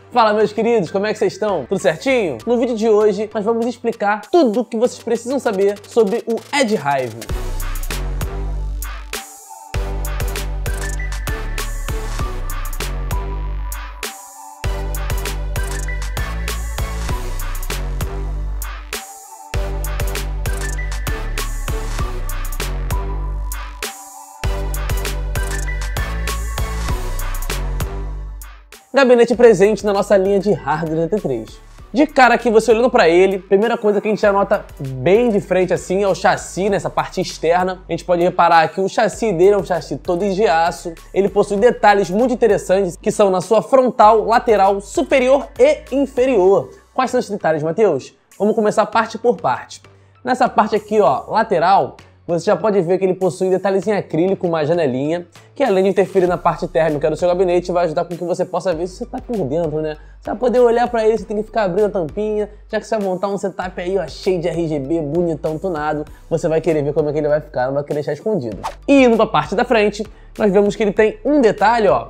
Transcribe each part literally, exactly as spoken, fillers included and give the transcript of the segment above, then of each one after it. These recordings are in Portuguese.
Fala, meus queridos, como é que vocês estão? Tudo certinho? No vídeo de hoje nós vamos explicar tudo o que vocês precisam saber sobre o Edge Hive. Gabinete presente na nossa linha de hardware D T três. De cara aqui, você olhando para ele, primeira coisa que a gente já nota bem de frente assim é o chassi, nessa parte externa. A gente pode reparar que o chassi dele é um chassi todo de aço. Ele possui detalhes muito interessantes que são na sua frontal, lateral, superior e inferior. Quais são esses detalhes, Matheus? Vamos começar parte por parte. Nessa parte aqui, ó, lateral, você já pode ver que ele possui detalhes em acrílico, uma janelinha, que além de interferir na parte térmica do seu gabinete, vai ajudar com que você possa ver se você está por dentro, né? Você vai poder olhar para ele, você tem que ficar abrindo a tampinha, já que você vai montar um setup aí, ó, cheio de R G B, bonitão, tunado, você vai querer ver como é que ele vai ficar, não vai querer deixar escondido. E indo para a parte da frente, nós vemos que ele tem um detalhe, ó.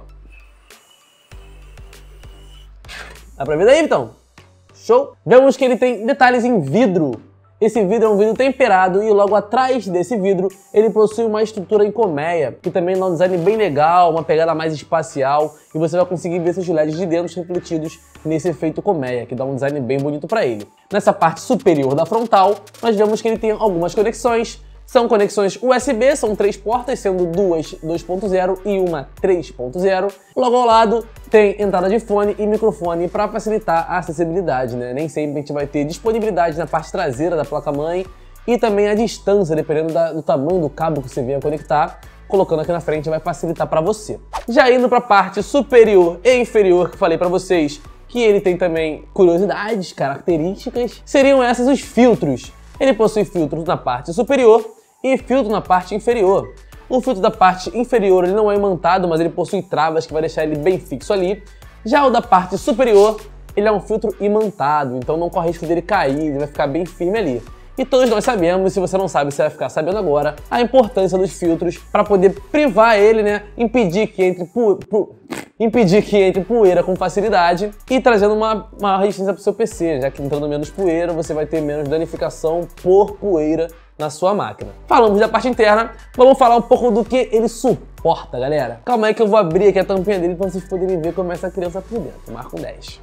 Dá pra ver daí, então? Show? Vemos que ele tem detalhes em vidro. Esse vidro é um vidro temperado e logo atrás desse vidro ele possui uma estrutura em colmeia, que também dá um design bem legal, uma pegada mais espacial, e você vai conseguir ver esses L E Ds de dentro refletidos nesse efeito colmeia, que dá um design bem bonito para ele. Nessa parte superior da frontal, nós vemos que ele tem algumas conexões. São conexões U S B, são três portas, sendo duas dois ponto zero e uma três ponto zero. Logo ao lado tem entrada de fone e microfone para facilitar a acessibilidade, né? Nem sempre a gente vai ter disponibilidade na parte traseira da placa-mãe e também a distância, dependendo da, do tamanho do cabo que você venha conectar. Colocando aqui na frente vai facilitar para você. Já indo para a parte superior e inferior, que falei para vocês que ele tem também curiosidades, características, seriam essas os filtros. Ele possui filtros na parte superior e filtro na parte inferior. O filtro da parte inferior ele não é imantado, mas ele possui travas que vai deixar ele bem fixo ali. Já o da parte superior, ele é um filtro imantado, então não corre risco dele cair, ele vai ficar bem firme ali. E todos nós sabemos, se você não sabe, você vai ficar sabendo agora, a importância dos filtros para poder privar ele, né, impedir que entre pu pu impedir que entre poeira com facilidade e trazendo uma, uma resistência para o seu P C, já que entrando menos poeira, você vai ter menos danificação por poeira na sua máquina. Falamos da parte interna, vamos falar um pouco do que ele suporta, galera. Calma aí que eu vou abrir aqui a tampinha dele para vocês poderem ver como é essa criança por dentro. Marco dez.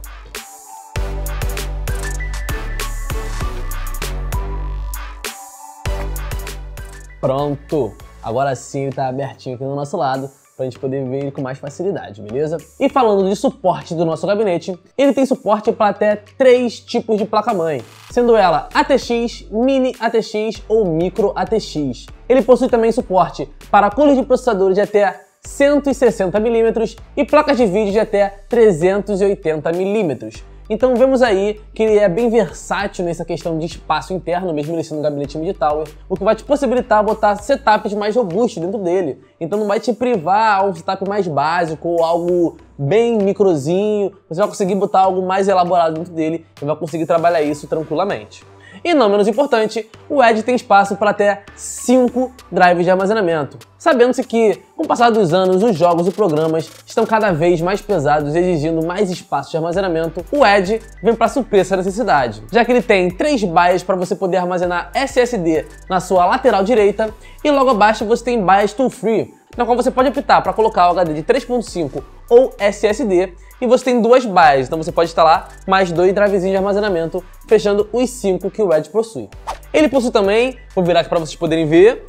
Pronto! Agora sim ele tá abertinho aqui do nosso lado, pra gente poder ver ele com mais facilidade, beleza? E falando de suporte do nosso gabinete, ele tem suporte para até três tipos de placa-mãe, sendo ela A T X, Mini A T X ou Micro A T X. Ele possui também suporte para cores de processadores de até cento e sessenta milímetros e placas de vídeo de até trezentos e oitenta milímetros. Então vemos aí que ele é bem versátil nessa questão de espaço interno, mesmo ele sendo um gabinete mid-tower, o que vai te possibilitar botar setups mais robustos dentro dele. Então não vai te privar a um setup mais básico ou algo bem microzinho, você vai conseguir botar algo mais elaborado dentro dele e vai conseguir trabalhar isso tranquilamente. E não menos importante, o Edge tem espaço para até cinco drives de armazenamento. Sabendo-se que, com o passar dos anos, os jogos e programas estão cada vez mais pesados, exigindo mais espaço de armazenamento, o Edge vem para suprir essa necessidade, já que ele tem três baias para você poder armazenar S S D na sua lateral direita e logo abaixo você tem baias tool-free, na qual você pode optar para colocar o H D de três ponto cinco ou S S D, e você tem duas baias, então você pode instalar mais dois drivezinhos de armazenamento, fechando os cinco que o Edge possui. Ele possui também, vou virar aqui para vocês poderem ver,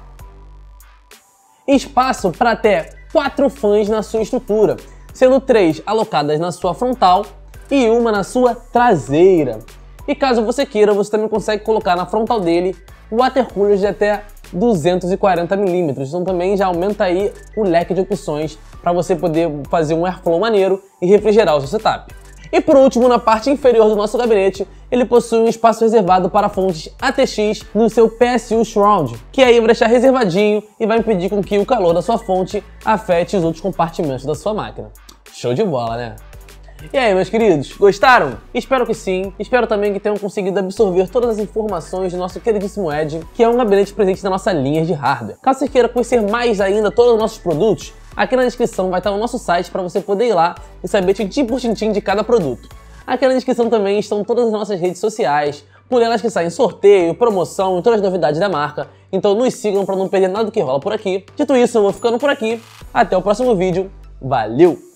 espaço para até quatro fãs na sua estrutura, sendo três alocadas na sua frontal e uma na sua traseira. E caso você queira, você também consegue colocar na frontal dele water coolers de até duzentos e quarenta milímetros, então também já aumenta aí o leque de opções para você poder fazer um airflow maneiro e refrigerar o seu setup. E por último, na parte inferior do nosso gabinete, ele possui um espaço reservado para fontes A T X no seu P S U Shroud, que aí vai deixar reservadinho e vai impedir com que o calor da sua fonte afete os outros compartimentos da sua máquina. Show de bola, né? E aí, meus queridos, gostaram? Espero que sim. Espero também que tenham conseguido absorver todas as informações do nosso queridíssimo Edge, que é um gabinete presente na nossa linha de hardware. Caso você queira conhecer mais ainda todos os nossos produtos, Aqui na descrição vai estar o nosso site para você poder ir lá e saber tintim por tintim de cada produto. Aqui na descrição também estão todas as nossas redes sociais, por elas que saem sorteio, promoção e todas as novidades da marca. Então nos sigam para não perder nada do que rola por aqui. Dito isso, eu vou ficando por aqui. Até o próximo vídeo. Valeu!